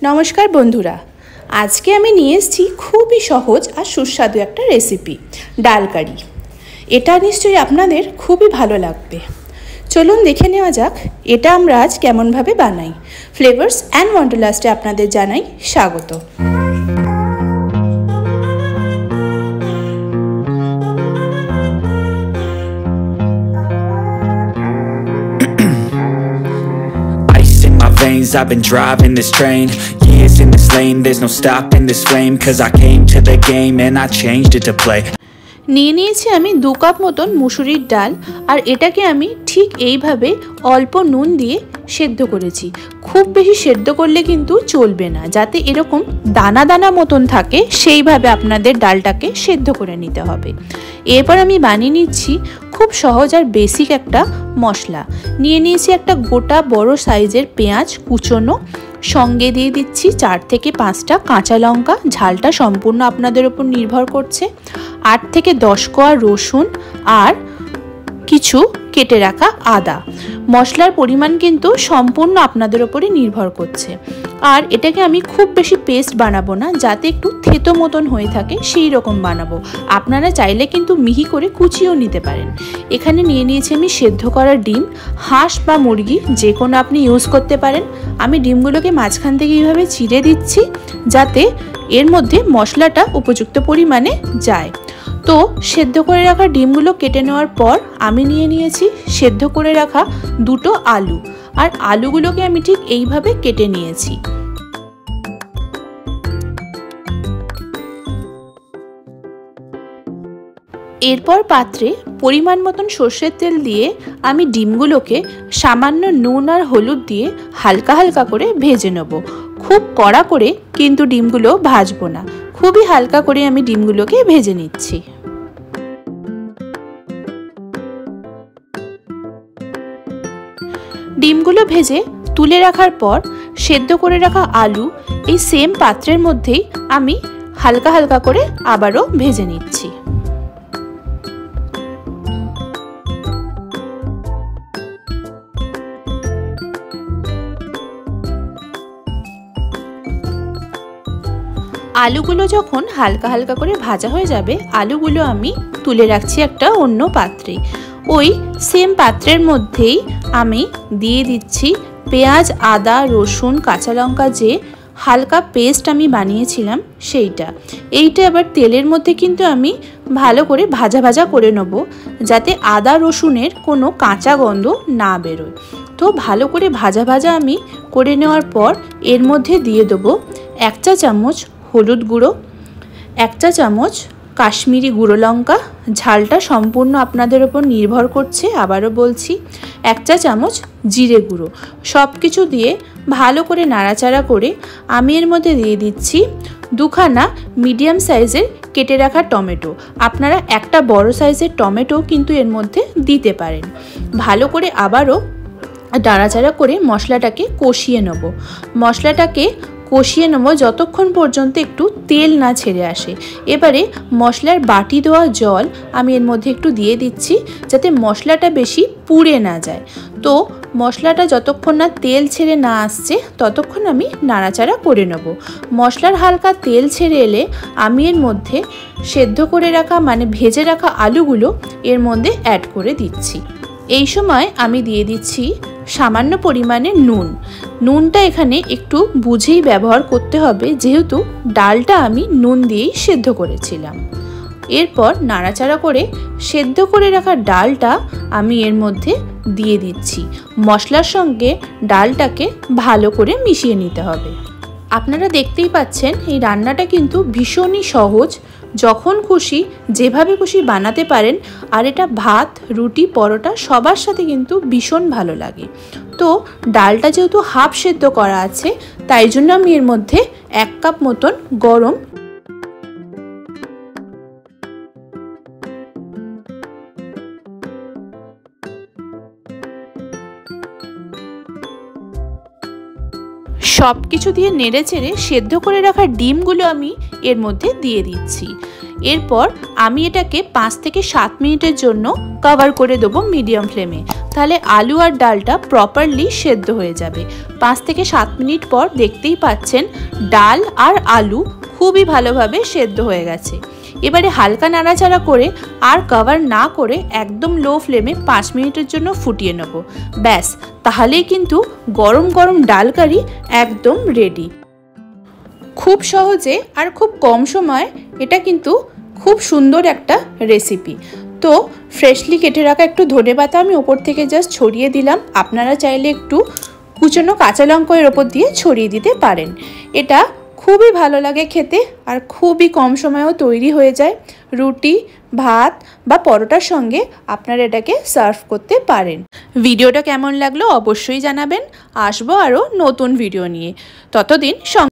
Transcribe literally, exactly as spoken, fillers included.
नमस्कार बंधुरा आज के आमी निये एसेछि खूबई सहज और सुस्वादु एक रेसिपि डाल करी। एटा निश्चयई आपनादेर खूबई भालो लागबे। चलुन देखे नेওয়া যাক এটা আমরা আজ কেমন ভাবে বানাই। ফ্লেভারস এন্ড ওয়ান্ডারলাস্টে আপনাদের জানাই স্বাগত। I've been driving this train, years in this lane, there's no stopping this flame, cause I came to the game and I changed it to play. নিয়ে নিয়েছি আমি দু কাপ মতন মুসুরির ডাল আর এটাকে আমি ঠিক এইভাবে অল্প নুন দিয়ে সেদ্ধ করেছি। খুব বেশি সেদ্ধ করলে কিন্তু চলবে না, যাতে এরকম দানা দানা মতন থাকে সেইভাবে আপনাদের ডালটাকে সেদ্ধ করে নিতে হবে। এরপর আমি বানিয়ে নিচ্ছি খুব সহজ আর বেসিক একটা মশলা। নিয়ে নিয়েছি একটা গোটা বড় সাইজের পেঁয়াজ কুচোনো, সঙ্গে দিয়ে দিচ্ছি চার থেকে পাঁচটা কাঁচা লঙ্কা, ঝালটা সম্পূর্ণ আপনাদের উপর নির্ভর করছে, আট থেকে দশ কোয়া রসুন আর কিছু কেটে রাখা আদা। মশলার পরিমাণ কিন্তু সম্পূর্ণ আপনাদের উপরে নির্ভর করছে। আর এটাকে আমি খুব বেশি পেস্ট বানাবো না, যাতে একটু থেতো মতন হয়ে থাকে সেই রকম বানাবো। আপনারা চাইলে কিন্তু মিহি করে কুচিয়েও নিতে পারেন। এখানে নিয়ে নিয়েছি আমি সেদ্ধ করা ডিম, হাঁস বা মুরগি যে কোনো আপনি ইউজ করতে পারেন। আমি ডিমগুলোকে মাঝখান থেকে এইভাবে চিড়ে দিচ্ছি, যাতে এর মধ্যে মশলাটা উপযুক্ত পরিমাণে যায়। তো সেদ্ধ করে রাখা ডিমগুলো কেটে নেওয়ার পর আমি নিয়ে নিয়েছি সেদ্ধ করে রাখা দুটো আলু, আর আলুগুলোকে আমি ঠিক এইভাবে কেটে নিয়েছি। এরপর পাত্রে পরিমাণ মতন সর্ষের তেল দিয়ে আমি ডিমগুলোকে সামান্য নুন আর হলুদ দিয়ে হালকা হালকা করে ভেজে নেব। খুব কড়া করে কিন্তু ডিমগুলো ভাজবো না, খুবই হালকা করে আমি ডিমগুলোকে ভেজে নিচ্ছি। ডিমগুলো ভেজে তুলে রাখার পর সেদ্ধ করে রাখা আলু এই সেম পাত্রের মধ্যেই আমি হালকা হালকা করে আবারও ভেজে নিচ্ছি। আলুগুলো যখন হালকা হালকা করে ভাজা হয়ে যাবে, আলুগুলো আমি তুলে রাখছি একটা অন্য পাত্রে। ওই সেম পাত্রের মধ্যেই আমি দিয়ে দিচ্ছি পেঁয়াজ আদা রসুন কাঁচা লঙ্কা যে হালকা পেস্ট আমি বানিয়েছিলাম সেইটা। এইটা আবার তেলের মধ্যে কিন্তু আমি ভালো করে ভাজা ভাজা করে নেব, যাতে আদা রসুনের কোনো কাঁচা গন্ধ না বেরোয়। তো ভালো করে ভাজা ভাজা আমি করে নেওয়ার পর এর মধ্যে দিয়ে দেবো এক চা চামচ হলুদ গুঁড়ো, এক চা চামচ কাশ্মীরি গুঁড়ো লঙ্কা, ঝালটা সম্পূর্ণ আপনাদের ওপর নির্ভর করছে, আবারও বলছি এক চা চামচ জিরে গুঁড়ো। সব কিছু দিয়ে ভালো করে নাড়াচাড়া করে আমি এর মধ্যে দিয়ে দিচ্ছি দুখানা মিডিয়াম সাইজের কেটে রাখা টমেটো। আপনারা একটা বড় সাইজের টমেটো কিন্তু এর মধ্যে দিতে পারেন। ভালো করে আবারও নাড়াচাড়া করে মশলাটাকে কষিয়ে নেব। মশলাটাকে কষিয়ে নেব যতক্ষণ পর্যন্ত একটু তেল না ছেড়ে আসে। এবারে মশলার বাটি দেওয়া জল আমি এর মধ্যে একটু দিয়ে দিচ্ছি, যাতে মশলাটা বেশি পুড়ে না যায়। তো মশলাটা যতক্ষণ না তেল ছেড়ে না আসছে ততক্ষণ আমি নাড়াচাড়া করে নেব। মশলার হালকা তেল ছেড়ে এলে আমি এর মধ্যে সেদ্ধ করে রাখা মানে ভেজে রাখা আলুগুলো এর মধ্যে অ্যাড করে দিচ্ছি। এই সময় আমি দিয়ে দিচ্ছি সামান্য পরিমাণে নুন। নুনটা এখানে একটু বুঝেই ব্যবহার করতে হবে, যেহেতু ডালটা আমি নুন দিয়েই সেদ্ধ করেছিলাম। এরপর নাড়াচাড়া করে সেদ্ধ করে রাখা ডালটা আমি এর মধ্যে দিয়ে দিচ্ছি। মশলার সঙ্গে ডালটাকে ভালো করে মিশিয়ে নিতে হবে। আপনারা দেখতেই পাচ্ছেন এই রান্নাটা কিন্তু ভীষণই সহজ, যখন খুশি যেভাবে খুশি বানাতে পারেন। আর এটা ভাত রুটি পরোটা সবার সাথে কিন্তু ভীষণ ভালো লাগে। তো ডালটা যেহেতু হাফ সেদ্ধ করা আছে, তাই জন্য আমি এর মধ্যে এক কাপ মতন গরম সব কিছু দিয়ে নেড়ে চেড়ে সেদ্ধ করে রাখা ডিমগুলো আমি এর মধ্যে দিয়ে দিচ্ছি। এরপর আমি এটাকে পাঁচ থেকে সাত মিনিটের জন্য কভার করে দেবো মিডিয়াম ফ্লেমে। তাহলে আলু আর ডালটা প্রপারলি সেদ্ধ হয়ে যাবে। পাঁচ থেকে সাত মিনিট পর দেখতেই পাচ্ছেন ডাল আর আলু খুবই ভালোভাবে সেদ্ধ হয়ে গেছে। এবারে হালকা নাড়াচাড়া করে আর কভার না করে একদম লো ফ্লেমে পাঁচ মিনিটের জন্য ফুটিয়ে নেব। ব্যাস, তাহলেই কিন্তু গরম গরম ডাল কারি একদম রেডি। খুব সহজে আর খুব কম সময়ে এটা কিন্তু খুব সুন্দর একটা রেসিপি। তো ফ্রেশলি কেটে রাখা একটু ধনেপাতা আমি ওপর থেকে জাস্ট ছড়িয়ে দিলাম। আপনারা চাইলে একটু কুচনো কাঁচা লঙ্কা এর ওপর দিয়ে ছড়িয়ে দিতে পারেন। এটা খুবই ভালো লাগে খেতে আর খুবই কম সময়েও তৈরি হয়ে যায়। রুটি, ভাত বা পরোটার সঙ্গে আপনারা এটাকে সার্ভ করতে পারেন। ভিডিওটা কেমন লাগলো অবশ্যই জানাবেন। আসবো আরও নতুন ভিডিও নিয়ে। ততদিন